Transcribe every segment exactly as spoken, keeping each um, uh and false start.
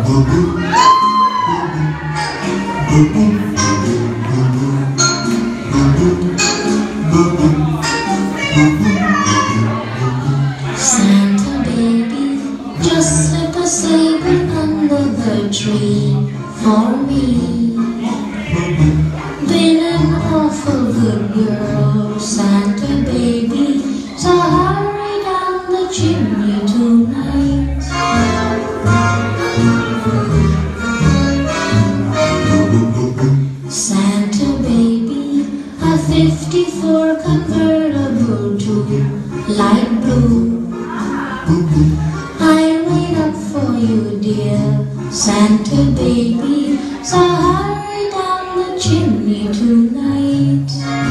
Santa baby, just slip a sable under the tree for me. Been an awful good girl, Santa baby, so hurry down the chimney tonight. Santa baby, a fifty-four convertible to light blue. I'll wait up for you, dear Santa baby, so hurry down the chimney tonight.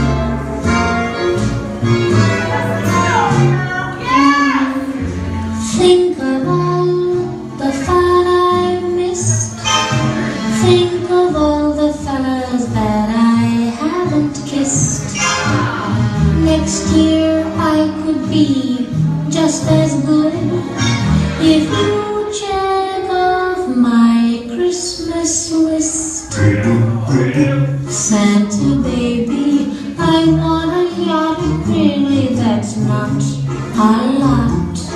Think of all the fun I missed. Think of all the fellas that I haven't kissed. Next year I could be just as good if you check off my Christmas list. Santa baby, I want a yacht, really that's not a lot.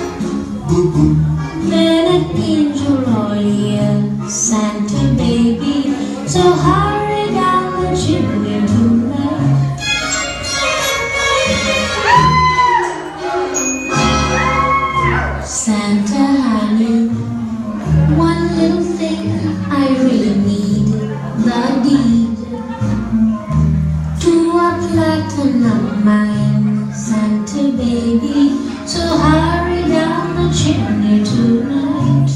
Then an angel all year, Santa baby, so hurry down the chimney tonight. Santa honey, one little thing I really need, the deed to a platinum mine, Santa baby, so hurry down the chimney tonight.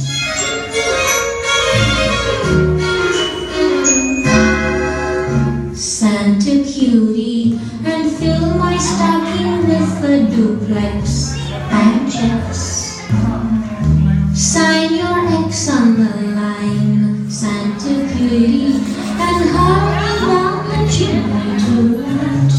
Santa cutie, and fill my stocking with a duplex and checks. Sign your X on the line, Santa cutie, and hurry down the chimney tonight.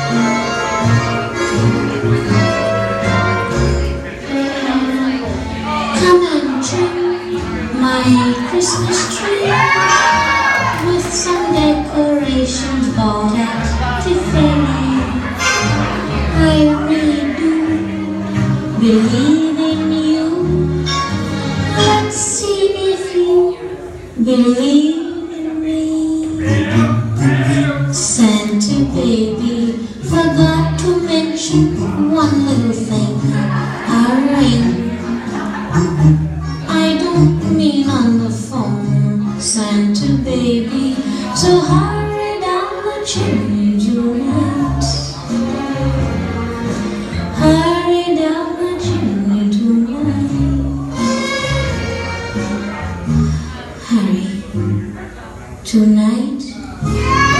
Come and trim my Christmas tree with some decorations bought at Tiffany. I really do believe in you. Let's see if you believe in me. Santa baby, forgot to mention one little thing, a ring. I don't mean on the phone, Santa baby, so hurry down the chimney tonight. Hurry down the chimney tonight. Hurry. Tonight